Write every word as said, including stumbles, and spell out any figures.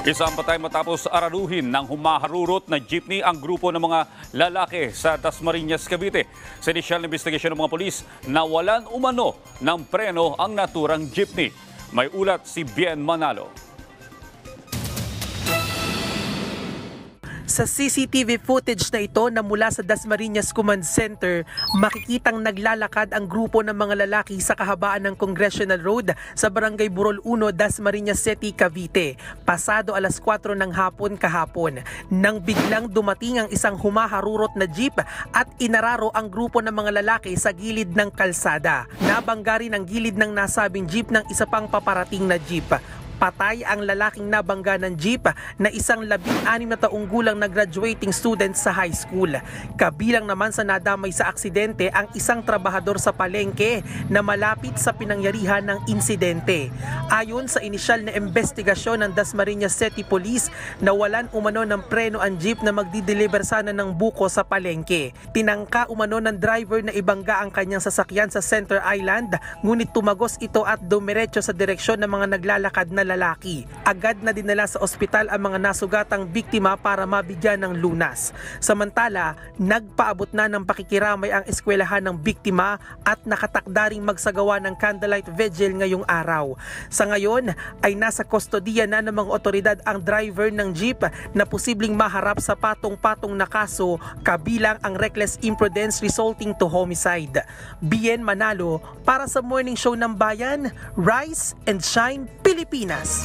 Isang patay matapos araruhin ng humaharurot na jeepney ang grupo ng mga lalaki sa Dasmariñas, Cavite. Sa inisyal na investigasyon ng mga polis, nawalan umano ng preno ang naturang jeepney. May ulat si Bien Manalo. Sa C C T V footage na ito na mula sa Dasmariñas Command Center, makikitang naglalakad ang grupo ng mga lalaki sa kahabaan ng Congressional Road sa Barangay Burol one, Dasmariñas City, Cavite, pasado alas kwatro ng hapon kahapon. Nang biglang dumating ang isang humaharurot na jeep at inararo ang grupo ng mga lalaki sa gilid ng kalsada. Nabangga rin ang gilid ng nasabing jeep ng isa pang paparating na jeep. Patay ang lalaking nabangga ng jeep na isang labing-anim na taong gulang na graduating student sa high school. Kabilang naman sa nadamay sa aksidente ang isang trabahador sa palengke na malapit sa pinangyarihan ng insidente. Ayon sa inisyal na investigasyon ng Dasmariñas City Police, nawalan umano ng preno ang jeep na magdi-deliver sana ng buko sa palengke. Tinangka umano ng driver na ibangga ang kanyang sasakyan sa Center Island, ngunit tumagos ito at dumiretso sa direksyon ng mga naglalakad na lalaki. Agad na dinala sa ospital ang mga nasugatang biktima para mabigyan ng lunas. Samantala, nagpaabot na ng pakikiramay ang eskwelahan ng biktima at nakatakda ring magsagawa ng candlelight vigil ngayong araw. Sa ngayon ay nasa kustodiya na ng mga otoridad ang driver ng jeep na posibleng maharap sa patong-patong na kaso, kabilang ang reckless imprudence resulting to homicide. Bien Manalo para sa Morning Show ng Bayan, Rise and Shine, Pilipinas.